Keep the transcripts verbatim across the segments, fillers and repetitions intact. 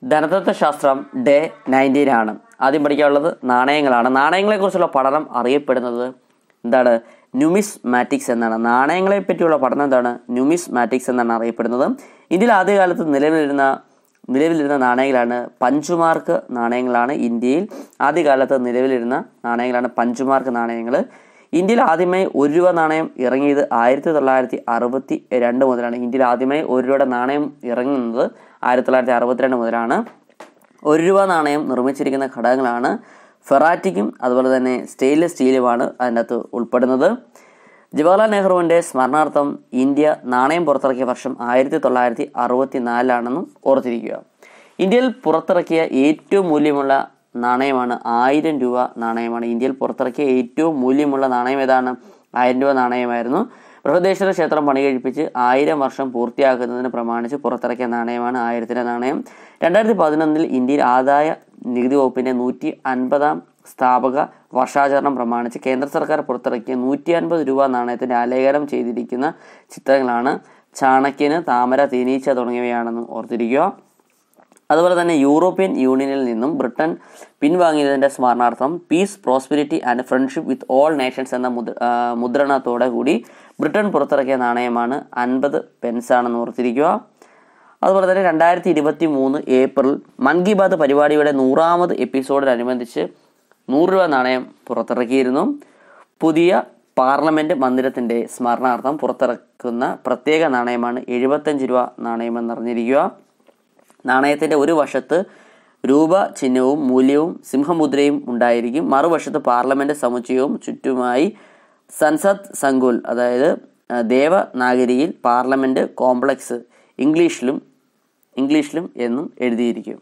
ധനതത്വശാസ്ത്രം day nineteen ആണ്. ആദ്യം പഠിക്കാനുള്ളത് നാണയങ്ങളാണ്. നാണയങ്ങളെക്കുറിച്ചുള്ള പഠനം അറിയപ്പെടുന്നത് എന്താണ്? ന്യൂമിസ്മാറ്റിക്സ് എന്നാണ്. നാണയങ്ങളെ പറ്റിയുള്ള പഠനം എന്താണ്? ന്യൂമിസ്മാറ്റിക്സ് എന്നാണ് അറിയപ്പെടുന്നത്. ഇന്ത്യയിൽ ആദ്യകാലത്ത് നിലവിലിരുന്ന നിലവിലിരുന്ന നാണയങ്ങളാണ് പഞ്ചുമാർക്ക് നാണയങ്ങളാണ്. ഇന്ത്യയിൽ ആദ്യകാലത്ത് നിലവിലിരുന്ന നാണയങ്ങളാണ് പഞ്ചുമാർക്ക് നാണയങ്ങൾ. ഇന്ത്യയിൽ ആദ്യമായി ഒരു രൂപ നാണയം ഇറങ്ങിയത് ആയിരത്തി തൊള്ളായിരത്തി അറുപത്തി രണ്ട് മുതലാണ്. ഇന്ത്യയിൽ ആദ്യമായി ഒരു രൂപയുടെ നാണയം ഇറങ്ങുന്നത് ആയിരത്തി തൊള്ളായിരത്തി അറുപത്തിരണ്ട് മുതലാണ്. ഒരു രൂപ നാണയം നിർമ്മിച്ചിരിക്കുന്ന ഘടകങ്ങളാണ് ഫെറാറ്റിക്കും അതുപോലെ തന്നെ സ്റ്റെയിൻലെസ് സ്റ്റീലുമാണ് അതിൻ്റെ അകത്ത് ഉൾപ്പെടുന്നത്. ജവഹർലാൽ നെഹ്റുവിൻ്റെ സ്മരണാർത്ഥം ഇന്ത്യ നാണയം പുറത്തിറക്കിയ വർഷം ആയിരത്തി തൊള്ളായിരത്തി അറുപത്തി നാലിലാണെന്നും ഓർത്തിരിക്കുക. ഇന്ത്യയിൽ പുറത്തിറക്കിയ ഏറ്റവും മൂല്യമുള്ള നാണയമാണ് ആയിരം രൂപ നാണയമാണ്. ഇന്ത്യയിൽ പുറത്തിറക്കിയ ഏറ്റവും മൂല്യമുള്ള നാണയം ഏതാണ്? ആയിരം രൂപ നാണയമായിരുന്നു. ബൃഹദേശ്വര ക്ഷേത്രം പണി കഴിപ്പിച്ച് ആയിരം വർഷം പൂർത്തിയാക്കുന്നതിന് പ്രമാണിച്ച് പുറത്തിറക്കിയ നാണയമാണ് ആയിരത്തിൻ്റെ നാണയം. രണ്ടായിരത്തി പതിനൊന്നിൽ ഇന്ത്യയിൽ ആദായ നികുതി വകുപ്പിന്റെ നൂറ്റി അൻപതാം സ്ഥാപക വർഷാചരണം പ്രമാണിച്ച് കേന്ദ്ര സർക്കാർ പുറത്തിറക്കിയ നൂറ്റി അൻപത് രൂപ നാണയത്തിന്റെ ആലേഖനം ചെയ്തിരിക്കുന്ന ചിത്രങ്ങളാണ് ചാണക്യന്, താമര, തേനീച്ച തുടങ്ങിയവയാണെന്ന് ഓർത്തിരിക്കുക. അതുപോലെ തന്നെ യൂറോപ്യൻ യൂണിയനിൽ നിന്നും ബ്രിട്ടൻ പിൻവാങ്ങിയതിന്റെ സ്മരണാർത്ഥം peace, prosperity and friendship with all nations എന്ന മുദ്രണത്തോടെ കൂടി ബ്രിട്ടൻ പുറത്തിറക്കിയ നാണയമാണ് അൻപത് പെൻസ് ആണെന്ന് ഓർത്തിരിക്കുക. അതുപോലെ തന്നെ രണ്ടായിരത്തി ഇരുപത്തി മൂന്ന് ഏപ്രിൽ മൻ കി ബാത് പരിപാടിയുടെ നൂറാമത് എപ്പിസോഡിനനുബന്ധിച്ച് നൂറ് രൂപ നാണയം പുറത്തിറക്കിയിരുന്നു. പുതിയ പാർലമെന്റ് മന്ദിരത്തിന്റെ സ്മരണാർത്ഥം പുറത്തിറക്കുന്ന പ്രത്യേക നാണയമാണ് എഴുപത്തഞ്ച് രൂപ നാണയം എന്നറിഞ്ഞിരിക്കുക. നാണയത്തിന്റെ ഒരു വശത്ത് രൂപ ചിഹ്നവും മൂല്യവും സിംഹമുദ്രയും ഉണ്ടായിരിക്കും. മറുവശത്ത് പാർലമെന്റ് സമുച്ചയവും ചുറ്റുമായി സൻസദ് സംകുൽ അതായത് ദേവനാഗരിയിൽ പാർലമെന്റ് കോംപ്ലക്സ് ഇംഗ്ലീഷിലും ഇംഗ്ലീഷിലും എന്നും എഴുതിയിരിക്കും.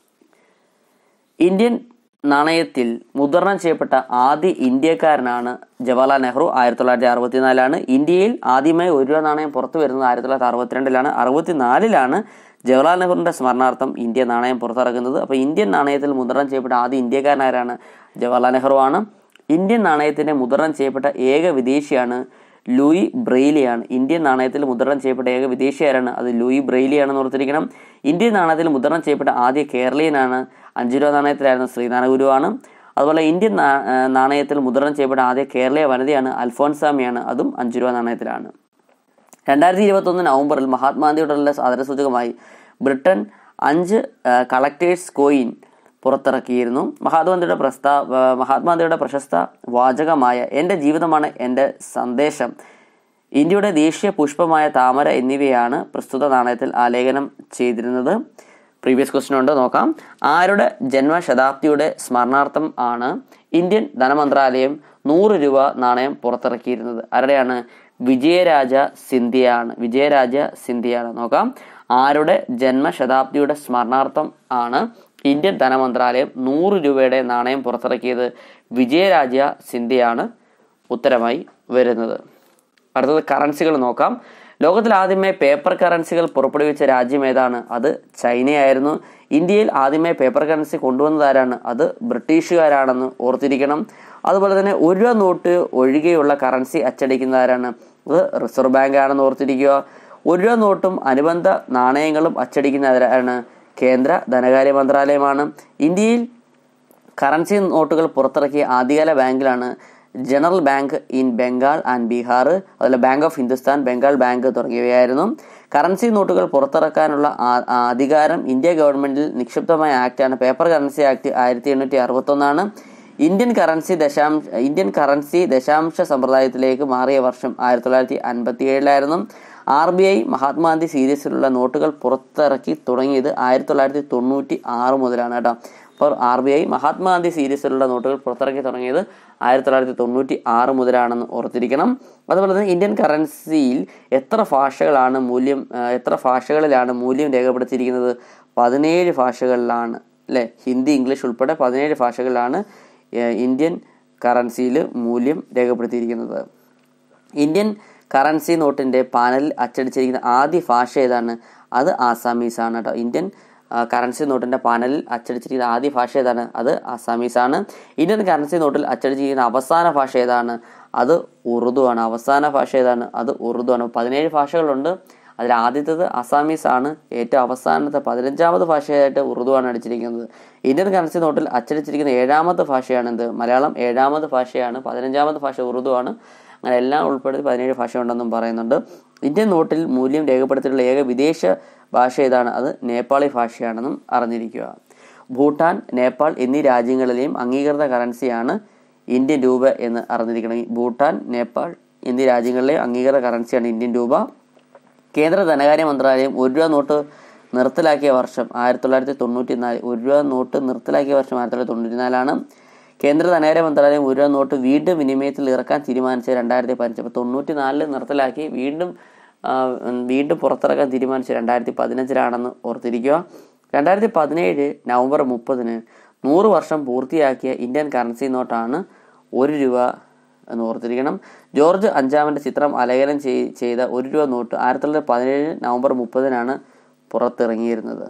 ഇന്ത്യൻ നാണയത്തിൽ മുദ്രണം ചെയ്യപ്പെട്ട ആദ്യ ഇന്ത്യക്കാരനാണ് ജവഹർലാൽ നെഹ്റു. ആയിരത്തി തൊള്ളായിരത്തി അറുപത്തിനാലാണ്. ഇന്ത്യയിൽ ആദ്യമായി ഒരു രൂപ നാണയം പുറത്തു വരുന്നത് ആയിരത്തി തൊള്ളായിരത്തി അറുപത്തിരണ്ടിലാണ്. അറുപത്തിനാലിലാണ് ജവഹർലാൽ നെഹ്റുവിന്റെ സ്മരണാർത്ഥം ഇന്ത്യ നാണയം പുറത്തിറക്കുന്നത്. അപ്പോൾ ഇന്ത്യൻ നാണയത്തിൽ മുദ്രണം ചെയ്യപ്പെട്ട ആദ്യ ഇന്ത്യക്കാരനാരാണ്? ജവഹർലാൽ നെഹ്റു ആണ്. ഇന്ത്യൻ നാണയത്തിന്റെ മുദ്രണം ചെയ്യപ്പെട്ട ഏക വിദേശിയാണ് ലൂയി ബ്രെയിലിയാണ്. ഇന്ത്യൻ നാണയത്തിൽ മുദ്രണം ചെയ്യപ്പെട്ട ഏക വിദേശിയാരാണ്? അത് ലൂയി ബ്രെയിലിയാണെന്ന് ഓർത്തിരിക്കണം. ഇന്ത്യൻ നാണയത്തിൽ മുദ്രണം ചെയ്യപ്പെട്ട ആദ്യ കേരളീയനാണ്. അഞ്ചു രൂപ നാണയത്തിലായിരുന്നു ശ്രീനാരായണ ഗുരുവാണ്. അതുപോലെ ഇന്ത്യൻ നാണയത്തിൽ മുദ്രണം ചെയ്യപ്പെട്ട ആദ്യ കേരളീയ വനിതയാണ് അൽഫോൻസാമയാണ്. അതും അഞ്ചു രൂപ നാണയത്തിലാണ്. രണ്ടായിരത്തി ഇരുപത്തി ഒന്ന് നവംബറിൽ മഹാത്മാഗാന്ധിയോടുള്ള ആദരസൂചകമായി ബ്രിട്ടൻ അഞ്ച് കളക്ടേഴ്സ് കോയിൻ പുറത്തിറക്കിയിരുന്നു. മഹാത്മാഗാന്ധിയുടെ പ്രസ്താ മഹാത്മാഗാന്ധിയുടെ പ്രശസ്ത വാചകമായ എൻ്റെ ജീവിതമാണ് എൻ്റെ സന്ദേശം, ഇന്ത്യയുടെ ദേശീയ പുഷ്പമായ താമര എന്നിവയാണ് പ്രസ്തുത നാണയത്തിൽ ആലേഖനം ചെയ്തിരുന്നത്. പ്രീവിയസ് ക്വസ്റ്റ്യൻ ഉണ്ട്, നോക്കാം. ആരുടെ ജന്മശതാബ്ദിയുടെ സ്മരണാർത്ഥം ആണ് ഇന്ത്യൻ ധനമന്ത്രാലയം നൂറ് രൂപ നാണയം പുറത്തിറക്കിയിരുന്നത്? ആരുടെയാണ്? വിജയരാജ സിന്ധ്യയാണ്. വിജയരാജ സിന്ധ്യയാണ്. നോക്കാം. ആരുടെ ജന്മശതാബ്ദിയുടെ സ്മരണാർത്ഥം ആണ് ഇന്ത്യൻ ധനമന്ത്രാലയം നൂറ് രൂപയുടെ നാണയം പുറത്തിറക്കിയത്? വിജയരാജ സിന്ധ്യയാണ് ഉത്തരമായി വരുന്നത്. അടുത്തത് കറൻസികൾ നോക്കാം. ലോകത്തിൽ ആദ്യമായി പേപ്പർ കറൻസികൾ പുറപ്പെടുവിച്ച രാജ്യം ഏതാണ്? അത് ചൈനയായിരുന്നു. ഇന്ത്യയിൽ ആദ്യമായി പേപ്പർ കറൻസി കൊണ്ടുവന്നതാരാണ്? അത് ബ്രിട്ടീഷുകാരാണെന്ന് ഓർത്തിരിക്കണം. അതുപോലെ തന്നെ ഒരു രൂപ നോട്ട് ഒഴികെയുള്ള കറൻസി അച്ചടിക്കുന്നതാരാണ്? അത് റിസർവ് ബാങ്ക് ആണെന്ന് ഓർത്തിരിക്കുക. ഒരു രൂപ നോട്ടും അനുബന്ധ നാണയങ്ങളും അച്ചടിക്കുന്നതാരാണ്? കേന്ദ്ര ധനകാര്യ മന്ത്രാലയമാണ്. ഇന്ത്യയിൽ കറൻസി നോട്ടുകൾ പുറത്തിറക്കിയ ആദ്യകാല ബാങ്കിലാണ് general bank in Bengal and Bihar, അതുപോലെ bank of Hindustan, Bengal bank തുടങ്ങിയവയായിരുന്നു. Currency നോട്ടുകൾ പുറത്തിറക്കാനുള്ള അധികാരം ഇന്ത്യ ഗവൺമെന്റിൽ നിക്ഷിപ്തമായ ആക്ടാണ് പേപ്പർ കറൻസി ആക്ട് ആയിരത്തി എണ്ണൂറ്റി അറുപത്തി ഒന്നാണ്. ഇന്ത്യൻ കറൻസി ദശാംശ ഇന്ത്യൻ കറൻസി ദശാംശ സമ്പ്രദായത്തിലേക്ക് മാറിയ വർഷം ആയിരത്തി തൊള്ളായിരത്തി അൻപത്തി ഏഴിലായിരുന്നു. ആർ ബി ഐ മഹാത്മാഗാന്ധി സീരീസിലുള്ള നോട്ടുകൾ പുറത്തിറക്കി തുടങ്ങിയത് ആയിരത്തി തൊള്ളായിരത്തി തൊണ്ണൂറ്റി ആറ് മുതലാണ് കേട്ടോ. അപ്പോൾ ആർ ബി ഐ മഹാത്മാഗാന്ധി സീരീസിലുള്ള നോട്ടുകൾ പുറത്തിറക്കി തുടങ്ങിയത് ആയിരത്തി തൊള്ളായിരത്തി തൊണ്ണൂറ്റി ആറ് മുതലാണെന്ന് ഓർത്തിരിക്കണം. അതുപോലെ തന്നെ ഇന്ത്യൻ കറൻസിയിൽ എത്ര ഭാഷകളാണ് മൂല്യം എത്ര ഭാഷകളിലാണ് മൂല്യം രേഖപ്പെടുത്തിയിരിക്കുന്നത്? പതിനേഴ് ഭാഷകളിലാണ് അല്ലേ. ഹിന്ദി, ഇംഗ്ലീഷ് ഉൾപ്പെടെ പതിനേഴ് ഭാഷകളിലാണ് ഇന്ത്യൻ കറൻസിയിൽ മൂല്യം രേഖപ്പെടുത്തിയിരിക്കുന്നത്. ഇന്ത്യൻ കറൻസി നോട്ടിൻ്റെ പാനലിൽ അച്ചടിച്ചിരിക്കുന്ന ആദ്യ ഭാഷ ഏതാണ്? അത് ആസാമീസ് ആണ് കേട്ടോ. ഇന്ത്യൻ കറൻസി നോട്ടിൻ്റെ പാനലിൽ അച്ചടിച്ചിരിക്കുന്ന ആദ്യ ഭാഷ ഏതാണ്? അത് ആസാമീസ് ആണ്. ഇന്ത്യൻ കറൻസി നോട്ടിൽ അച്ചടിച്ചിരിക്കുന്ന അവസാന ഭാഷ ഏതാണ്? അത് ഉറുദു ആണ്. അവസാന ഭാഷ ഏതാണ്? അത് ഉറുദു ആണ്. പതിനേഴ് ഭാഷകളുണ്ട്, അതിൽ ആദ്യത്തേത് അസാമീസ് ആണ്. ഏറ്റവും അവസാനത്തെ പതിനഞ്ചാമത് ഭാഷയായിട്ട് ഉറുദുവാണ് അടിച്ചിരിക്കുന്നത്. ഇന്ത്യൻ കറൻസി നോട്ടിൽ അച്ചടിച്ചിരിക്കുന്ന ഏഴാമത്തെ ഭാഷയാണ് എന്ത്? മലയാളം ഏഴാമത് ഭാഷയാണ്. പതിനഞ്ചാമത് ഭാഷ ഉറുദുവാണ്. അങ്ങനെ എല്ലാം ഉൾപ്പെടുത്തി പതിനേഴ് ഭാഷ ഉണ്ടെന്നും പറയുന്നുണ്ട്. ഇന്ത്യൻ നോട്ടിൽ മൂല്യം രേഖപ്പെടുത്തിയിട്ടുള്ള ഏക വിദേശ ഭാഷ ഏതാണ്? അത് നേപ്പാളി ഭാഷയാണെന്നും അറിഞ്ഞിരിക്കുക. ഭൂട്ടാൻ, നേപ്പാൾ എന്നീ രാജ്യങ്ങളിലെയും അംഗീകൃത കറൻസിയാണ് ഇന്ത്യൻ രൂപ എന്ന് അറിഞ്ഞിരിക്കണം. ഭൂട്ടാൻ, നേപ്പാൾ എന്നീ രാജ്യങ്ങളിലെ അംഗീകൃത കറൻസിയാണ് ഇന്ത്യൻ രൂപ. കേന്ദ്ര ധനകാര്യ മന്ത്രാലയം ഒരു രൂപ നോട്ട് നിർത്തലാക്കിയ വർഷം ആയിരത്തി തൊള്ളായിരത്തി തൊണ്ണൂറ്റി നാല് ഒരു രൂപ നോട്ട് നിർത്തലാക്കിയ വർഷം ആയിരത്തി തൊള്ളായിരത്തി തൊണ്ണൂറ്റി നാലാണ്. കേന്ദ്ര ധനകാര്യ മന്ത്രാലയം ഒരു രൂപ നോട്ട് വീണ്ടും വിനിമയത്തിൽ ഇറക്കാൻ തീരുമാനിച്ചത് രണ്ടായിരത്തി പതിനഞ്ച്. അപ്പോൾ തൊണ്ണൂറ്റി നാലില് നിർത്തലാക്കി വീണ്ടും വീണ്ടും പുറത്തിറക്കാൻ തീരുമാനിച്ചത് രണ്ടായിരത്തി പതിനഞ്ചിലാണെന്ന് ഓർത്തിരിക്കുക. രണ്ടായിരത്തി പതിനേഴ് നവംബർ മുപ്പതിന് നൂറ് വർഷം പൂർത്തിയാക്കിയ ഇന്ത്യൻ കറൻസി നോട്ടാണ് ഒരു രൂപ എന്ന് ഓർത്തിരിക്കണം. ജോർജ് അഞ്ചാമൻ്റെ ചിത്രം ആലേഖനം ചെയ്ത ഒരു രൂപ നോട്ട് ആയിരത്തി തൊള്ളായിരത്തി പതിനേഴ് നവംബർ മുപ്പതിനാണ് പുറത്തിറങ്ങിയിരുന്നത്.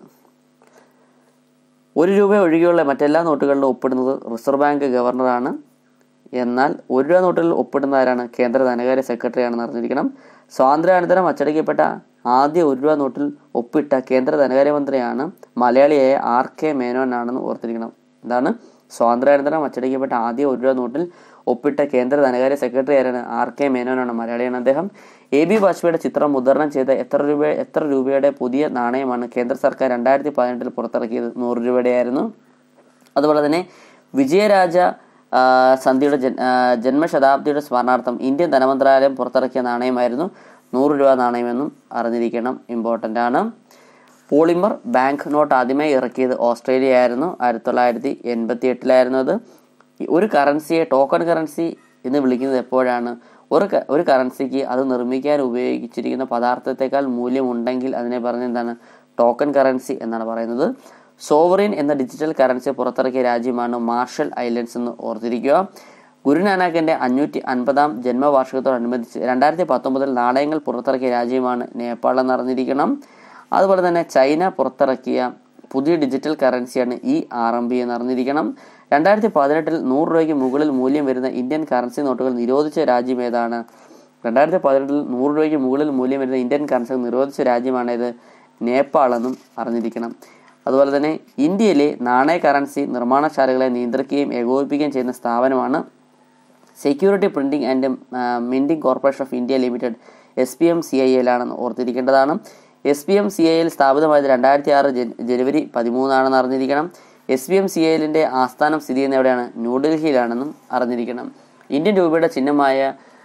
ഒരു രൂപ ഒഴികെയുള്ള മറ്റെല്ലാ നോട്ടുകളിലും ഒപ്പിടുന്നത് റിസർവ് ബാങ്ക് ഗവർണറാണ്. എന്നാൽ ഒരു രൂപ നോട്ടിൽ ഒപ്പിടുന്ന ആരാണ്? കേന്ദ്ര ധനകാര്യ സെക്രട്ടറി ആണെന്ന് അറിഞ്ഞിരിക്കണം. സ്വാതന്ത്ര്യാനന്തരം അച്ചടിക്കപ്പെട്ട ആദ്യ ഒരു രൂപ നോട്ടിൽ ഒപ്പിട്ട കേന്ദ്ര ധനകാര്യമന്ത്രിയാണ് മലയാളിയായ ആർ കെ മേനോൻ ആണെന്ന് ഓർത്തിരിക്കണം. എന്താണ്? സ്വാതന്ത്ര്യാനന്തരം അച്ചടിക്കപ്പെട്ട ആദ്യ ഒരു രൂപ നോട്ടിൽ ഒപ്പിട്ട കേന്ദ്ര ധനകാര്യ സെക്രട്ടറി ആരാണ്? ആർ കെ മേനോനാണ്. മലയാളിയാണ് അദ്ദേഹം. എ ബി വാജ്പേയിയുടെ ചിത്രം മുദ്രണം ചെയ്ത എത്ര രൂപ എത്ര രൂപയുടെ പുതിയ നാണയമാണ് കേന്ദ്ര സർക്കാർ രണ്ടായിരത്തി പതിനെട്ടിൽ പുറത്തിറക്കിയത്? നൂറ് രൂപയുടെ ആയിരുന്നു. അതുപോലെ തന്നെ വിജയരാജ സന്ധിയുടെ ജൻ ജന്മശതാബ്ദിയുടെ സ്മരണാർത്ഥം ഇന്ത്യൻ ധനമന്ത്രാലയം പുറത്തിറക്കിയ നാണയമായിരുന്നു നൂറ് രൂപ നാണയമെന്നും അറിഞ്ഞിരിക്കണം. ഇമ്പോർട്ടൻ്റ് ആണ്. പോളിമർ ബാങ്ക് നോട്ട് ആദ്യമായി ഇറക്കിയത് ഓസ്ട്രേലിയ ആയിരുന്നു. ആയിരത്തി തൊള്ളായിരത്തി എൺപത്തി എട്ടിലായിരുന്നു അത്. ഒരു കറൻസിയെ ടോക്കൺ കറൻസി എന്ന് വിളിക്കുന്നത് എപ്പോഴാണ്? ഒരു ഒരു കറൻസിക്ക് അത് നിർമ്മിക്കാൻ ഉപയോഗിച്ചിരിക്കുന്ന പദാർത്ഥത്തെക്കാൾ മൂല്യമുണ്ടെങ്കിൽ അതിനെ പറഞ്ഞ എന്താണ്? ടോക്കൺ കറൻസി എന്നാണ് പറയുന്നത്. സോവറിൻ എന്ന ഡിജിറ്റൽ കറൻസി പുറത്തിറക്കിയ രാജ്യമാണ് മാർഷൽ ഐലൻഡ്സ് എന്ന് ഓർത്തിരിക്കുക. ഗുരുനാനാക്കിന്റെ അഞ്ഞൂറ്റി അൻപതാം ജന്മവാർഷികത്തോടനുബന്ധിച്ച് രണ്ടായിരത്തി പത്തൊമ്പതിൽ നാണയങ്ങൾ പുറത്തിറക്കിയ രാജ്യമാണ് നേപ്പാൾ എന്ന് അറിഞ്ഞിരിക്കണം. അതുപോലെ തന്നെ ചൈന പുറത്തിറക്കിയ പുതിയ ഡിജിറ്റൽ കറൻസിയാണ് ഇ ആർ എം ബി എന്ന് അറിഞ്ഞിരിക്കണം. രണ്ടായിരത്തി പതിനെട്ടിൽ നൂറ് രൂപയ്ക്ക് മുകളിൽ മൂല്യം വരുന്ന ഇന്ത്യൻ കറൻസി നോട്ടുകൾ നിരോധിച്ച രാജ്യം ഏതാണ്? രണ്ടായിരത്തി പതിനെട്ടിൽ നൂറ് രൂപയ്ക്ക് മുകളിൽ മൂല്യം വരുന്ന ഇന്ത്യൻ കറൻസികൾ നിരോധിച്ച രാജ്യമാണേത്? നേപ്പാൾ എന്നും അറിഞ്ഞിരിക്കണം. അതുപോലെ തന്നെ ഇന്ത്യയിലെ നാണയ കറൻസി നിർമ്മാണശാലകളെ നിയന്ത്രിക്കുകയും ഏകോപിപ്പിക്കുകയും ചെയ്യുന്ന സ്ഥാപനമാണ് security printing and minting corporation of India limited, S P M C I L ആണെന്ന് ഓർത്തിരിക്കേണ്ടതാണ്. S P M C I L സ്ഥാപിതമായത് രണ്ടായിരത്തി ആറ് ജനുവരി പതിമൂന്നാണെന്ന് അറിഞ്ഞിരിക്കണം. S P M C I എല്ലിൻ്റെ ആസ്ഥാനം സ്ഥിതി ചെയ്യുന്ന എവിടെയാണ്? ന്യൂഡൽഹിയിലാണെന്നും അറിഞ്ഞിരിക്കണം. ഇന്ത്യൻ രൂപയുടെ ചിഹ്നമായ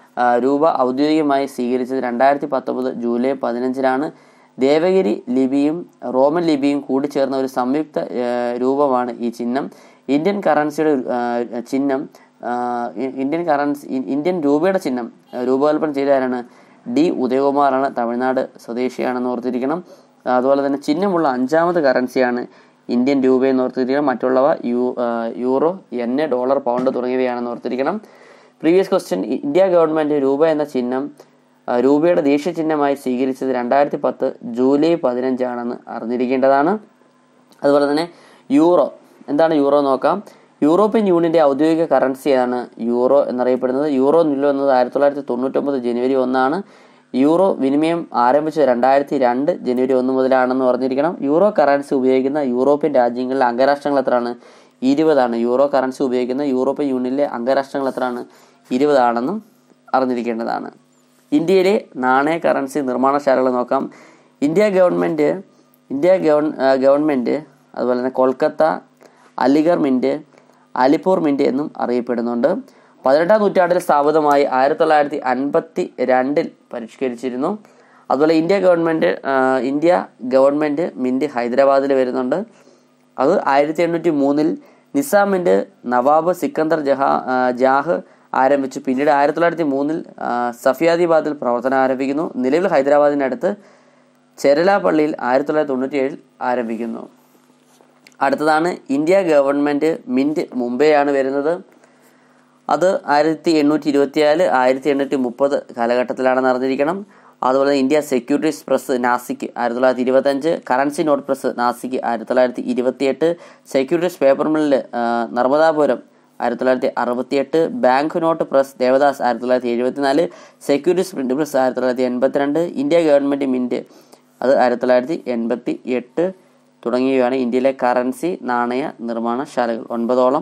രൂപ ഔദ്യോഗികമായി സ്വീകരിച്ചത് രണ്ടായിരത്തി പത്തൊമ്പത് ജൂലൈ പതിനഞ്ചിനാണ്. ദേവഗിരി ലിപിയും റോമൻ ലിപിയും കൂടിച്ചേർന്ന ഒരു സംയുക്ത രൂപമാണ് ഈ ചിഹ്നം. ഇന്ത്യൻ കറൻസിയുടെ ചിഹ്നം ഇന്ത്യൻ കറൻസി ഇന്ത്യൻ രൂപയുടെ ചിഹ്നം രൂപകൽപ്പന ചെയ്തവരാണ്? ഡി ഉദയകുമാറാണ്. തമിഴ്നാട് സ്വദേശിയാണെന്ന് ഓർത്തിരിക്കണം. അതുപോലെ തന്നെ ചിഹ്നമുള്ള അഞ്ചാമത് കറൻസിയാണ് ഇന്ത്യൻ രൂപയെന്ന് ഓർത്തിരിക്കണം. മറ്റുള്ളവ യൂ യൂറോ, എൻ എ, ഡോളർ, പൗണ്ട് തുടങ്ങിയവയാണെന്ന് ഓർത്തിരിക്കണം. പ്രീവിയസ് ക്വസ്റ്റ്യൻ: ഇന്ത്യ ഗവൺമെൻറ് രൂപ എന്ന ചിഹ്നം രൂപയുടെ ദേശീയ ചിഹ്നമായി സ്വീകരിച്ചത് രണ്ടായിരത്തി പത്ത് ജൂലൈ പതിനഞ്ചാണെന്ന് അറിഞ്ഞിരിക്കേണ്ടതാണ്. അതുപോലെ തന്നെ യൂറോ എന്താണ്? യൂറോ നോക്കാം. യൂറോപ്യൻ യൂണിയന്റെ ഔദ്യോഗിക കറൻസിയാണ് യൂറോ എന്നറിയപ്പെടുന്നത്. യൂറോ നിലവിൽ വന്നത് ആയിരത്തി തൊള്ളായിരത്തി തൊണ്ണൂറ്റൊമ്പത് ജനുവരി ഒന്നാണ്. യൂറോ വിനിമയം ആരംഭിച്ചത് രണ്ടായിരത്തി രണ്ട് ജനുവരി ഒന്ന് മുതലാണെന്ന് പറഞ്ഞിരിക്കണം. യൂറോ കറൻസി ഉപയോഗിക്കുന്ന യൂറോപ്യൻ രാജ്യങ്ങളിലെ അംഗരാഷ്ട്രങ്ങൾ എത്രയാണ്? ഇരുപതാണ്. യൂറോ കറൻസി ഉപയോഗിക്കുന്ന യൂറോപ്യൻ യൂണിയനിലെ അംഗരാഷ്ട്രങ്ങൾ എത്രയാണ്? ഇരുപതാണെന്നും അറിഞ്ഞിരിക്കേണ്ടതാണ്. ഇന്ത്യയിലെ നാണയ കറൻസി നിർമ്മാണശാലകൾ നോക്കാം. ഇന്ത്യ ഗവൺമെൻറ് ഇന്ത്യ ഗവൺ ഗവൺമെൻറ് അതുപോലെ തന്നെ കൊൽക്കത്ത, അലിഗർ മിൻറ്റ്, അലിപ്പൂർ മിൻറ്റ് എന്നും അറിയപ്പെടുന്നുണ്ട്. പതിനെട്ടാം നൂറ്റാണ്ടിൽ സ്ഥാപിതമായി ആയിരത്തി തൊള്ളായിരത്തി അൻപത്തി രണ്ടിൽ പരിഷ്കരിച്ചിരുന്നു. അതുപോലെ India government India government mint ഹൈദരാബാദിൽ വരുന്നുണ്ട്. അത് ആയിരത്തി എണ്ണൂറ്റി മൂന്നിൽ നിസാം മിൻറ്റ് നവാബ് സിക്കന്ദർ ജഹാ ജാഹ് ആരംഭിച്ചു. പിന്നീട് ആയിരത്തി തൊള്ളായിരത്തി മൂന്നിൽ സഫിയാദിബാദിൽ പ്രവർത്തനം ആരംഭിക്കുന്നു. നിലവിൽ ഹൈദരാബാദിനടുത്ത് ചെരലാപ്പള്ളിയിൽ ആയിരത്തി തൊള്ളായിരത്തി തൊണ്ണൂറ്റി ഏഴിൽ ആരംഭിക്കുന്നു. അടുത്തതാണ് ഇന്ത്യ ഗവൺമെൻറ് മിൻറ്റ് മുംബൈയാണ് വരുന്നത്. അത് ആയിരത്തി എണ്ണൂറ്റി ഇരുപത്തിനാല് ആയിരത്തി എണ്ണൂറ്റി മുപ്പത് കാലഘട്ടത്തിലാണെന്ന് അറിഞ്ഞിരിക്കണം. അതുപോലെ ഇന്ത്യ സെക്യൂരിറ്റീസ് പ്രസ് നാസിക് ആയിരത്തി തൊള്ളായിരത്തി ഇരുപത്തഞ്ച്, കറൻസി നോട്ട് പ്രസ് നാസിക് ആയിരത്തി തൊള്ളായിരത്തി ഇരുപത്തിയെട്ട്, സെക്യൂരിറ്റീസ് പേപ്പർ മില്ല് നർമ്മദാപുരം ആയിരത്തി തൊള്ളായിരത്തി അറുപത്തി എട്ട്, ബാങ്ക് നോട്ട് പ്രസ് ദേവദാസ് ആയിരത്തി തൊള്ളായിരത്തി എഴുപത്തി നാല്, സെക്യൂരിറ്റീസ് പ്രിന്റ് പ്രസ് ആയിരത്തി തൊള്ളായിരത്തി എൺപത്തിരണ്ട്, ഇന്ത്യ ഗവൺമെൻറ് മിൻറ്റ് അത് ആയിരത്തി തൊള്ളായിരത്തി എൺപത്തി എട്ട് തുടങ്ങിയവയാണ് ഇന്ത്യയിലെ കറൻസി നാണയ നിർമ്മാണശാലകൾ. ഒൻപതോളം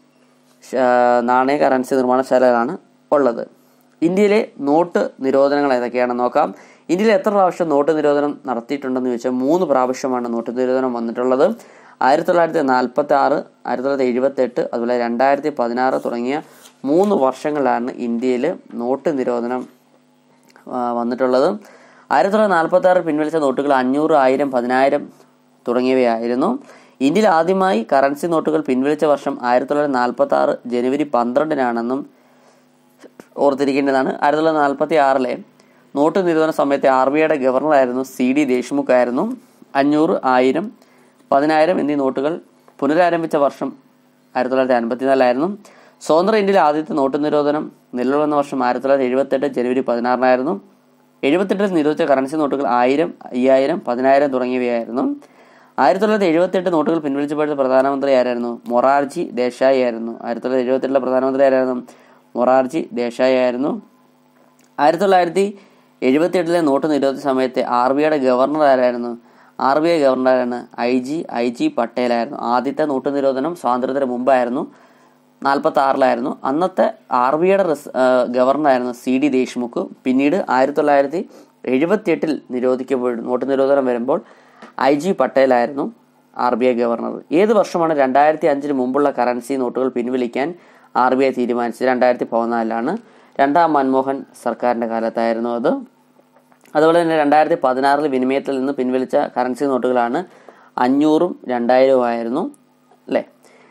നാണയ കറൻസി നിർമ്മാണശാലകളാണ് ഉള്ളത്. ഇന്ത്യയിലെ നോട്ട് നിരോധനങ്ങൾ ഏതൊക്കെയാണെന്ന് നോക്കാം. ഇന്ത്യയിൽ എത്ര പ്രാവശ്യം നോട്ട് നിരോധനം നടത്തിയിട്ടുണ്ടെന്ന് ചോദിച്ചാൽ മൂന്ന് പ്രാവശ്യമാണ് നോട്ട് നിരോധനം വന്നിട്ടുള്ളത്. ആയിരത്തി തൊള്ളായിരത്തി നാൽപ്പത്തി ആറ്, ആയിരത്തി തൊള്ളായിരത്തി എഴുപത്തി എട്ട്, അതുപോലെ രണ്ടായിരത്തി പതിനാറ് തുടങ്ങിയ മൂന്ന് വർഷങ്ങളിലാണ് ഇന്ത്യയിൽ നോട്ട് നിരോധനം വന്നിട്ടുള്ളത്. ആയിരത്തി തൊള്ളായിരത്തി നാൽപ്പത്തി ആറിൽ പിൻവലിച്ച നോട്ടുകൾ അഞ്ഞൂറ്, ആയിരം, പതിനായിരം തുടങ്ങിയവയായിരുന്നു. ഇന്ത്യയിൽ ആദ്യമായി കറൻസി നോട്ടുകൾ പിൻവലിച്ച വർഷം ആയിരത്തി തൊള്ളായിരത്തി നാൽപ്പത്തി ആറ് ജനുവരി പന്ത്രണ്ടിനാണെന്നും ഓർത്തിരിക്കേണ്ടതാണ്. ആയിരത്തി തൊള്ളായിരത്തി നാൽപ്പത്തി ആറിലെ നോട്ട് നിരോധന സമയത്തെ ആർ ബി ഐയുടെ ഗവർണറായിരുന്നു സി ഡി ദേശ്മുഖ് ആയിരുന്നു. അഞ്ഞൂറ്, ആയിരം, പതിനായിരം എന്നീ നോട്ടുകൾ പുനരാരംഭിച്ച വർഷം ആയിരത്തി തൊള്ളായിരത്തി അൻപത്തിനാലായിരുന്നു. സ്വതന്ത്ര ഇന്ത്യയിലെ ആദ്യത്തെ നോട്ട് നിരോധനം നിലവിൽ വന്ന വർഷം ആയിരത്തി തൊള്ളായിരത്തി എഴുപത്തെട്ട് ജനുവരി പതിനാറിനായിരുന്നു. എഴുപത്തെട്ടിൽ നിരോധിച്ച കറൻസി നോട്ടുകൾ ആയിരം, അയ്യായിരം, പതിനായിരം തുടങ്ങിയവയായിരുന്നു. ആയിരത്തി തൊള്ളായിരത്തി എഴുപത്തെട്ട് നോട്ടുകൾ പിൻവലിച്ചപ്പോഴത്തെ പ്രധാനമന്ത്രി ആരായിരുന്നു? മൊറാർജി ദേശായി ആയിരുന്നു. ആയിരത്തി തൊള്ളായിരത്തി എഴുപത്തെട്ടിലെ പ്രധാനമന്ത്രി ആരായിരുന്നു? മൊറാർജി ദേശായി ആയിരുന്നു. ആയിരത്തി തൊള്ളായിരത്തി എഴുപത്തി എട്ടിലെ നോട്ട് നിരോധിച്ച സമയത്തെ ആർ ബി ഐയുടെ ഗവർണർ ആരായിരുന്നു? ആർ ബി ഐ ഗവർണറാണ് ഐ ജി ഐ ജി പട്ടേലായിരുന്നു. ആദ്യത്തെ നോട്ട് നിരോധനം സ്വാതന്ത്ര്യത്തിന് മുമ്പായിരുന്നു, നാൽപ്പത്തി ആറിലായിരുന്നു. അന്നത്തെ ആർ ബി ഐയുടെ ഗവർണറായിരുന്നു സി ഡി ദേശ്മുഖ്. പിന്നീട് ആയിരത്തി തൊള്ളായിരത്തി എഴുപത്തി എട്ടിൽ നിരോധിക്കപ്പോൾ നോട്ട് നിരോധനം വരുമ്പോൾ ഐ ജി പട്ടേലായിരുന്നു ആർ ബി ഐ ഗവർണർ. ഏത് വർഷമാണ് രണ്ടായിരത്തി അഞ്ചിന് മുമ്പുള്ള കറൻസി നോട്ടുകൾ പിൻവലിക്കാൻ ആർ ബി ഐ തീരുമാനിച്ചത്? രണ്ടായിരത്തി പതിനാലിലാണ്. രണ്ടാം മൻമോഹൻ സർക്കാരിൻ്റെ കാലത്തായിരുന്നു അത്. അതുപോലെ തന്നെ രണ്ടായിരത്തി പതിനാറിൽ വിനിമയത്തിൽ നിന്ന് പിൻവലിച്ച കറൻസി നോട്ടുകളാണ് അഞ്ഞൂറും രണ്ടായിരവും ആയിരുന്നു അല്ലേ.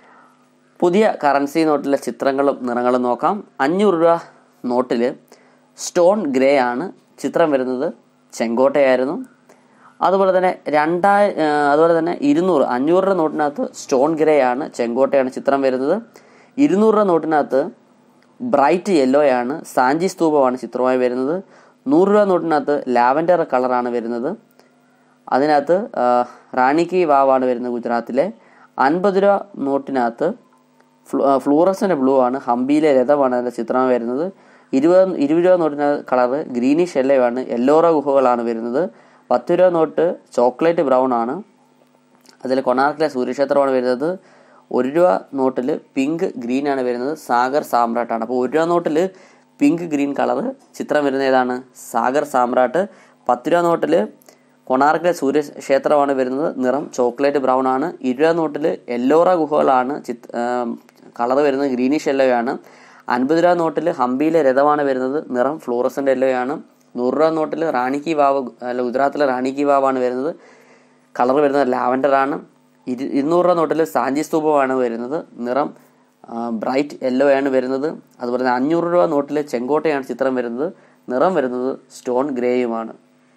പുതിയ കറൻസി നോട്ടിലെ ചിത്രങ്ങളും നിറങ്ങളും നോക്കാം. അഞ്ഞൂറ് രൂപ നോട്ടിൽ സ്റ്റോൺ ഗ്രേ ആണ് ചിത്രം വരുന്നത്, ചെങ്കോട്ടയായിരുന്നു. അതുപോലെ തന്നെ രണ്ടായി അതുപോലെ തന്നെ ഇരുന്നൂറ് അഞ്ഞൂറ് രൂപ നോട്ടിനകത്ത് സ്റ്റോൺ ഗ്രേ ആണ്, ചെങ്കോട്ടയാണ് ചിത്രം വരുന്നത്. ഇരുന്നൂറ് രൂപ നോട്ടിനകത്ത് ബ്രൈറ്റ് യെല്ലോയാണ്, സാഞ്ചി സ്തൂപമാണ് ചിത്രമായി വരുന്നത്. നൂറ് രൂപ നോട്ടിനകത്ത് ലാവൻഡർ കളറാണ് വരുന്നത്, അതിനകത്ത് റാണി കി വാവാണ് വരുന്നത് ഗുജറാത്തിലെ. അൻപത് രൂപ നോട്ടിനകത്ത് ഫ്ലൂ ഫ്ലൂറസൻ്റ് ബ്ലൂ ആണ്, ഹംപിയിലെ രഥമാണ് അതിൻ്റെ ചിത്രമായി വരുന്നത്. ഇരുപത് ഇരുപത് രൂപ നോട്ടിന് കളറ് ഗ്രീനിഷ് യെല്ലോ ആണ്, എല്ലോറ ഗുഹകളാണ് വരുന്നത്. പത്ത് രൂപ നോട്ട് ചോക്ലേറ്റ് ബ്രൗൺ ആണ്, അതിൽ കൊണാർക്കിലെ സൂര്യക്ഷേത്രമാണ് വരുന്നത്. ഒരു രൂപ നോട്ടിൽ പിങ്ക് ഗ്രീൻ ആണ് വരുന്നത്, സാഗർ സാമ്രാട്ടാണ്. അപ്പോൾ ഒരു രൂപ നോട്ടിൽ പിങ്ക് ഗ്രീൻ കളറ് ചിത്രം വരുന്ന ഏതാണ്? സാഗർ സാമ്രാട്ട്. പത്ത് രൂപ നോട്ടിൽ കൊണാർക്കിലെ സൂര്യക്ഷേത്രമാണ് വരുന്നത്, നിറം ചോക്ലേറ്റ് ബ്രൗൺ ആണ്. ഇരുപത് രൂപ നോട്ടിൽ എല്ലോറ ഗുഹകളാണ്, ചിത് കളറ് വരുന്നത് ഗ്രീനിഷ് യെല്ലോ ആണ്. അൻപത് രൂപ നോട്ടിൽ ഹംപിയിലെ രഥമാണ് വരുന്നത്, നിറം ഫ്ലൂറസൻ്റ് യെല്ലോ ആണ്. നൂറ് രൂപ നോട്ടിൽ റാണി കി വാവ് അല്ല ഗുജറാത്തിലെ റാണി കി വാവാണ് വരുന്നത്, കളർ വരുന്നത് ലാവൻഡർ ആണ്. ഇരു ഇരുന്നൂറ് രൂപ നോട്ടിൽ സാഞ്ചി സ്തൂപമാണ് വരുന്നത്, നിറം ബ്രൈറ്റ് യെല്ലോ ആണ് വരുന്നത്. അതുപോലെ തന്നെ അഞ്ഞൂറ് രൂപ നോട്ടിൽ ചെങ്കോട്ടയാണ് ചിത്രം വരുന്നത്, നിറം വരുന്നത് സ്റ്റോൺ ഗ്രേയുമാണ്.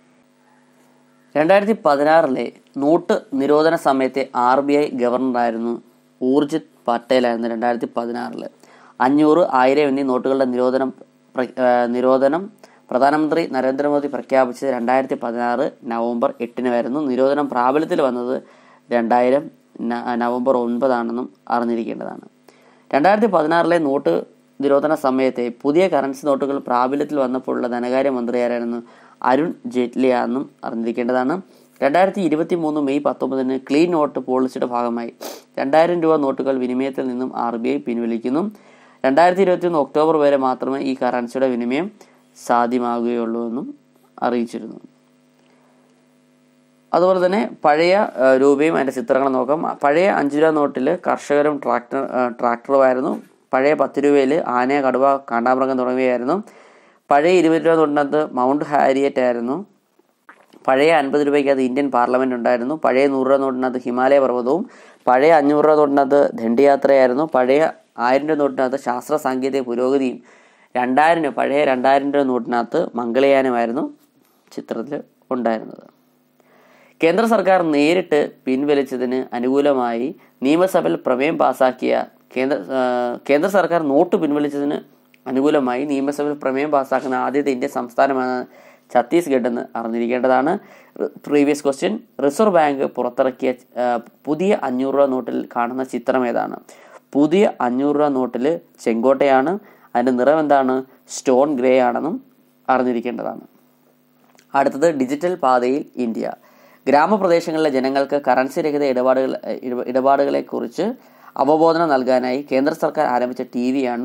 രണ്ടായിരത്തി പതിനാറിലെ നോട്ട് നിരോധന സമയത്തെ ആർ ബി ഐ ഗവർണറായിരുന്നു ഊർജിത് പട്ടേലായിരുന്നു. രണ്ടായിരത്തി പതിനാറില് അഞ്ഞൂറ്, ആയിരം എന്നീ നോട്ടുകളുടെ നിരോധനം നിരോധനം പ്രധാനമന്ത്രി നരേന്ദ്രമോദി പ്രഖ്യാപിച്ചത് രണ്ടായിരത്തി പതിനാറ് നവംബർ എട്ടിനായിരുന്നു. നിരോധനം പ്രാബല്യത്തിൽ വന്നത് രണ്ടായിരം നവംബർ ഒൻപതാണെന്നും അറിഞ്ഞിരിക്കേണ്ടതാണ്. രണ്ടായിരത്തി പതിനാറിലെ നോട്ട് നിരോധന സമയത്തെ പുതിയ കറൻസി നോട്ടുകൾ പ്രാബല്യത്തിൽ വന്നപ്പോഴുള്ള ധനകാര്യമന്ത്രി ആരായിരുന്നു? അരുൺ ജെയ്റ്റ്ലിയാണെന്നും അറിഞ്ഞിരിക്കേണ്ടതാണ്. രണ്ടായിരത്തി ഇരുപത്തി മൂന്ന് മെയ് പത്തൊമ്പതിന് ക്ലീൻ നോട്ട് പോളിസിയുടെ ഭാഗമായി രണ്ടായിരം രൂപ നോട്ടുകൾ വിനിമയത്തിൽ നിന്നും ആർ ബി ഐ പിൻവലിക്കുന്നു. രണ്ടായിരത്തി ഇരുപത്തി ഒന്ന് ഒക്ടോബർ വരെ മാത്രമേ ഈ കറൻസിയുടെ വിനിമയം സാധ്യമാകുകയുള്ളൂ എന്നും അറിയിച്ചിരുന്നു. അതുപോലെ തന്നെ പഴയ രൂപയും അതിൻ്റെ ചിത്രങ്ങൾ നോക്കാം. പഴയ അഞ്ച് രൂപ നോട്ടിൽ കർഷകരും ട്രാക്ടർ ട്രാക്ടറുമായിരുന്നു. പഴയ പത്ത് രൂപയിൽ ആന, കടുവ, കാണ്ടാമൃഗം തുടങ്ങിയവയായിരുന്നു. പഴയ ഇരുപത് രൂപ നോട്ടിനകത്ത് മൗണ്ട് ഹാരിയറ്റ് ആയിരുന്നു. പഴയ അൻപത് രൂപയ്ക്ക് അത് ഇന്ത്യൻ പാർലമെൻറ്റ് ഉണ്ടായിരുന്നു. പഴയ നൂറ് രൂപ നോട്ടിനകത്ത് ഹിമാലയ പർവ്വതവും. പഴയ അഞ്ഞൂറ് രൂപ നോട്ടിനകത്ത് ദണ്ഡിയാത്രയായിരുന്നു. പഴയ ആയിരം രൂപ നോട്ടിനകത്ത് ശാസ്ത്ര സാങ്കേതിക പുരോഗതിയും. രണ്ടായിരം രൂപ പഴയ രണ്ടായിരം രൂപ നോട്ടിനകത്ത് മംഗളയാനമായിരുന്നു ചിത്രത്തിൽ ഉണ്ടായിരുന്നത്. കേന്ദ്ര സർക്കാർ നേരിട്ട് പിൻവലിച്ചതിന് അനുകൂലമായി നിയമസഭയിൽ പ്രമേയം പാസാക്കിയ കേന്ദ്ര കേന്ദ്ര സർക്കാർ നോട്ട് പിൻവലിച്ചതിന് അനുകൂലമായി നിയമസഭയിൽ പ്രമേയം പാസാക്കുന്ന ആദ്യത്തെ ഇന്ത്യൻ സംസ്ഥാനമാണ് ഛത്തീസ്ഗഡ് എന്ന് അറിഞ്ഞിരിക്കേണ്ടതാണ്. പ്രീവിയസ് ക്വസ്റ്റ്യൻ, റിസർവ് ബാങ്ക് പുറത്തിറക്കിയ പുതിയ അഞ്ഞൂറ് രൂപ നോട്ടിൽ കാണുന്ന ചിത്രം ഏതാണ്? പുതിയ അഞ്ഞൂറ് രൂപ നോട്ടിൽ ചെങ്കോട്ടയാണ്. അതിൻ്റെ നിറം എന്താണ്? സ്റ്റോൺ ഗ്രേ ആണെന്നും അറിഞ്ഞിരിക്കേണ്ടതാണ്. അടുത്തത് ഡിജിറ്റൽ പാതയിൽ ഇന്ത്യ. ഗ്രാമപ്രദേശങ്ങളിലെ ജനങ്ങൾക്ക് കറൻസി രഹിത ഇടപാടുകൾ ഇടപാടുകളെക്കുറിച്ച് അവബോധനം നൽകാനായി കേന്ദ്ര സർക്കാർ ആരംഭിച്ച ടി വിയാണ്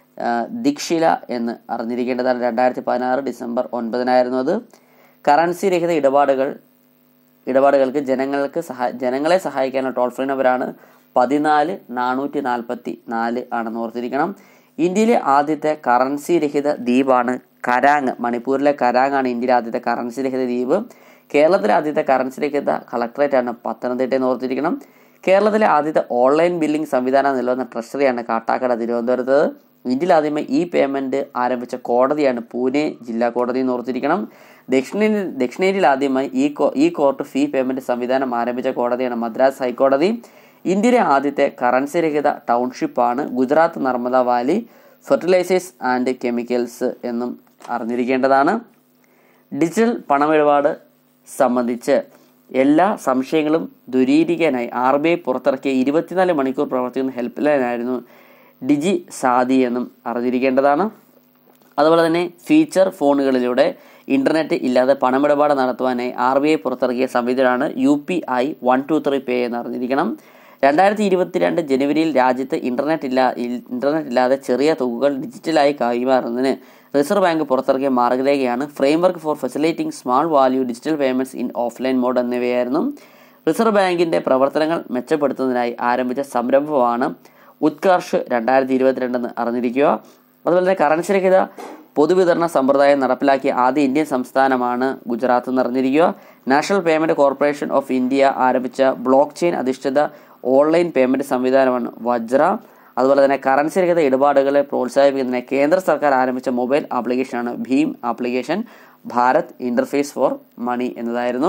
ദിക്ഷില എന്ന് അറിഞ്ഞിരിക്കേണ്ടതാണ്. രണ്ടായിരത്തി പതിനാറ് ഡിസംബർ ഒൻപതിനായിരുന്നു അത്. കറൻസി രഹിത ഇടപാടുകൾ ഇടപാടുകൾക്ക് ജനങ്ങൾക്ക് സഹാ ജനങ്ങളെ സഹായിക്കാനുള്ള ടോൾ ഫ്രീ നമ്പറാണ് പതിനാല് നാനൂറ്റി നാൽപ്പത്തി നാല് ആണെന്ന് ഓർത്തിരിക്കണം. ഇന്ത്യയിലെ ആദ്യത്തെ കറൻസി രഹിത ദ്വീപാണ് കരാങ്. മണിപ്പൂരിലെ കരാങ് ആണ് ഇന്ത്യയിലെ ആദ്യത്തെ കറൻസി രഹിത ദ്വീപ്. കേരളത്തിലെ ആദ്യത്തെ കറൻസി രഹിത കളക്ടറേറ്റ് ആണ് പത്തനംതിട്ട എന്ന് ഓർത്തിരിക്കണം. കേരളത്തിലെ ആദ്യത്തെ ഓൺലൈൻ ബില്ലിംഗ് സംവിധാനം നിലവിലുന്ന ട്രഷറിയാണ് കാട്ടാക്കട തിരുവനന്തപുരത്ത്. ഇന്ത്യയിൽ ആദ്യമായി ഇ പേയ്മെന്റ് ആരംഭിച്ച കോടതിയാണ് പൂനെ ജില്ലാ കോടതി എന്ന് ഓർത്തിരിക്കണം. ദക്ഷിണേന്ത്യ ദക്ഷിണേന്ത്യയിൽ ആദ്യമായി ഈ ഈ കോർട്ട് ഫീ പേയ്മെന്റ് സംവിധാനം ആരംഭിച്ച കോടതിയാണ് മദ്രാസ് ഹൈക്കോടതി. ഇന്ത്യയിലെ ആദ്യത്തെ കറൻസി രഹിത ടൗൺഷിപ്പാണ് Gujarat Narmada valley fertilizers and chemicals എന്നും അറിഞ്ഞിരിക്കേണ്ടതാണ്. ഡിജിറ്റൽ പണമിടപാട് സംബന്ധിച്ച് എല്ലാ സംശയങ്ങളും ദൂരീകരിക്കാനായി ആർ ബി ഐ പുറത്തിറക്കിയ ഇരുപത്തിനാല് മണിക്കൂർ പ്രവർത്തിക്കുന്ന ഹെൽപ്പ് ലൈനായിരുന്നു ഡിജി സാദി എന്നും അറിഞ്ഞിരിക്കേണ്ടതാണ്. അതുപോലെ തന്നെ ഫീച്ചർ ഫോണുകളിലൂടെ ഇന്റർനെറ്റ് ഇല്ലാതെ പണമിടപാട് നടത്തുവാനായി ആർ ബി ഐ പുറത്തിറക്കിയ സംവിധാനമാണ് U P I one two three pay എന്ന് അറിഞ്ഞിരിക്കണം. രണ്ടായിരത്തി ഇരുപത്തിരണ്ട് ജനുവരിയിൽ രാജ്യത്ത് ഇന്റർനെറ്റ് ഇല്ലാ ഇന്റർനെറ്റ് ഇല്ലാതെ ചെറിയ തുകകൾ ഡിജിറ്റലായി കൈമാറുന്നതിന് റിസർവ് ബാങ്ക് പുറത്തിറക്കിയ മാർഗ്ഗരേഖയാണ് framework for facilitating small value digital payments in offline mode എന്നിവയായിരുന്നു. റിസർവ് ബാങ്കിന്റെ പ്രവർത്തനങ്ങൾ മെച്ചപ്പെടുത്തുന്നതിനായി ആരംഭിച്ച സംരംഭമാണ് ഉത്കർഷ് രണ്ടായിരത്തി ഇരുപത്തിരണ്ടെന്ന് അറിഞ്ഞിരിക്കുക. അതുപോലെ തന്നെ കറൻസി രഹിത പൊതുവിതരണ സമ്പ്രദായം നടപ്പിലാക്കിയ ആദ്യ ഇന്ത്യൻ സംസ്ഥാനമാണ് ഗുജറാത്ത് എന്ന് അറിഞ്ഞിരിക്കുക. National payment corporation of India ആരംഭിച്ച ബ്ലോക്ക് ചെയിൻ അധിഷ്ഠിത ഓൺലൈൻ പേയ്മെന്റ് സംവിധാനമാണ് വജ്ര. അതുപോലെ തന്നെ കറൻസി രഹിത ഇടപാടുകളെ പ്രോത്സാഹിപ്പിക്കുന്നതിന് കേന്ദ്ര സർക്കാർ ആരംഭിച്ച മൊബൈൽ ആപ്ലിക്കേഷനാണ് ഭീം application. Bharat interface for money എന്നതായിരുന്നു.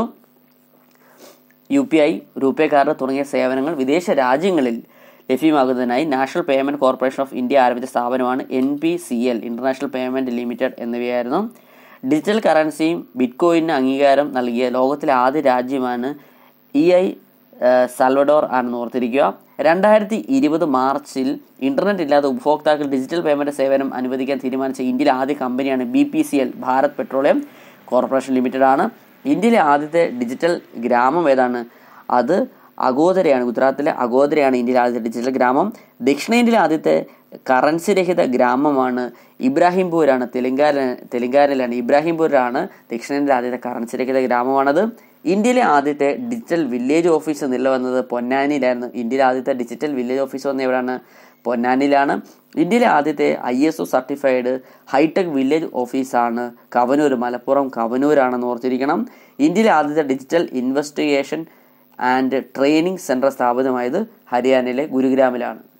U P I, RuPay card തുടങ്ങിയ സേവനങ്ങൾ വിദേശ രാജ്യങ്ങളിൽ ലഭ്യമാകുന്നതിനായി national payment corporation of India ആരംഭിച്ച സ്ഥാപനമാണ് N P C L international payment limited എന്നിവയായിരുന്നു. ഡിജിറ്റൽ കറൻസിയും ബിറ്റ്കോയിന് അംഗീകാരം നൽകിയ ലോകത്തിലെ ആദ്യ രാജ്യമാണ് ഇ ഐ സാൽവഡോർ ആണെന്ന് ഓർത്തിരിക്കുക. രണ്ടായിരത്തി ഇരുപത് മാർച്ചിൽ ഇന്റർനെറ്റ് ഇല്ലാത്ത ഉപഭോക്താക്കൾ ഡിജിറ്റൽ പേയ്മെന്റ് സേവനം അനുവദിക്കാൻ തീരുമാനിച്ച ഇന്ത്യയിലെ ആദ്യ കമ്പനിയാണ് B P C L Bharat petroleum corporation limited ആണ്. ഇന്ത്യയിലെ ആദ്യത്തെ ഡിജിറ്റൽ ഗ്രാമം ഏതാണ്? അത് അഗോദരയാണ്. ഗുജറാത്തിലെ അഗോദരയാണ് ഇന്ത്യയിലെ ആദ്യത്തെ ഡിജിറ്റൽ ഗ്രാമം. ദക്ഷിണേന്ത്യയിലെ ആദ്യത്തെ കറൻസി രഹിത ഗ്രാമമാണ് ഇബ്രാഹിംപൂരാണ്. തെലങ്കാന തെലങ്കാനയിലാണ് ഇബ്രാഹിംപൂരാണ് ദക്ഷിണേന്ത്യയിലെ ആദ്യത്തെ കറൻസി രഹിത ഗ്രാമമാണത്. ഇന്ത്യയിലെ ആദ്യത്തെ ഡിജിറ്റൽ വില്ലേജ് ഓഫീസ് നിലവന്നത് പൊന്നാനിയിലായിരുന്നു. ഇന്ത്യയിലെ ആദ്യത്തെ ഡിജിറ്റൽ വില്ലേജ് ഓഫീസ് വന്നത് എവിടെയാണ്? പൊന്നാനിയിലാണ്. ഇന്ത്യയിലെ ആദ്യത്തെ I S O certified hitech village ഓഫീസാണ് കവനൂർ, മലപ്പുറം കവനൂരാണെന്ന് ഓർത്തിരിക്കണം. ഇന്ത്യയിലെ ആദ്യത്തെ digital investigation and training centre സ്ഥാപിതമായത് ഹരിയാനയിലെ ഗുരുഗ്രാമിലാണ്.